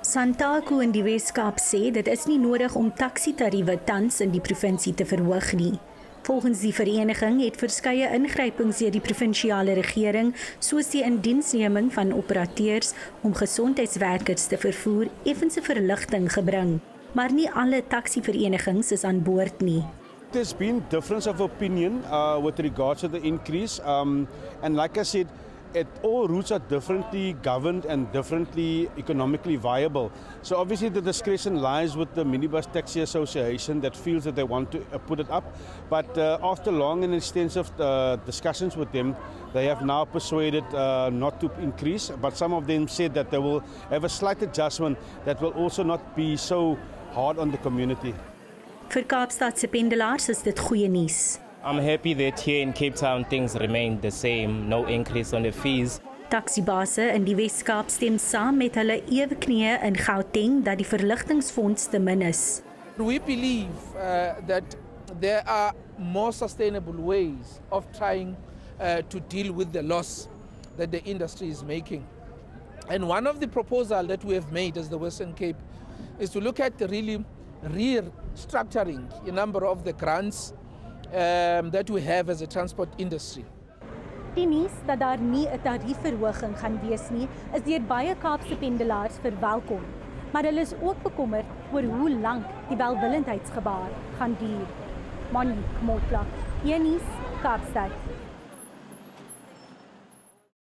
Santaco in die Wes-Kaap sê dit is nie nodig om taksitariewe tans in die provinsie te verhoog nie. Volgens die vereniging het verskeie ingrypings deur die provinsiale regering, soos die indiensneming van operateurs om gesondheidswerkers te vervoer, effens 'n verligting gebring. Maar nie alle taksiverenigings is aan boord nie. There's been difference of opinion with regards to the increase, and like I said, all routes are differently governed and differently economically viable. So obviously the discretion lies with the Minibus Taxi Association that feels that they want to put it up. But after long and extensive discussions with them, they have now persuaded not to increase. But some of them said that they will have a slight adjustment that will also not be so hard on the community. Vir Kaapstadse pendelaars is dit goeie nuus. I'm happy that here in Cape Town things remain the same, no increase on the fees. Taksibase in die Wes-Kaap stem saam met hulle eweknieë in Gauteng dat die verligtingsfonds te min is. We believe that there are more sustainable ways of trying to deal with the loss that the industry is making. And one of the proposals that we have made as the Western Cape is to look at the really restructuring a number of the grants that we have as a transport industry. Die nuus dat daar nie 'n tariefverhoging gaan wees nie, is deur baie Kaapse pendelaars verwelkom. Maar hulle is ook bekommerd oor hoe lank die welwillendheidsgebaar gaan duur. Monique Motlak, Nuus, Kaapstad.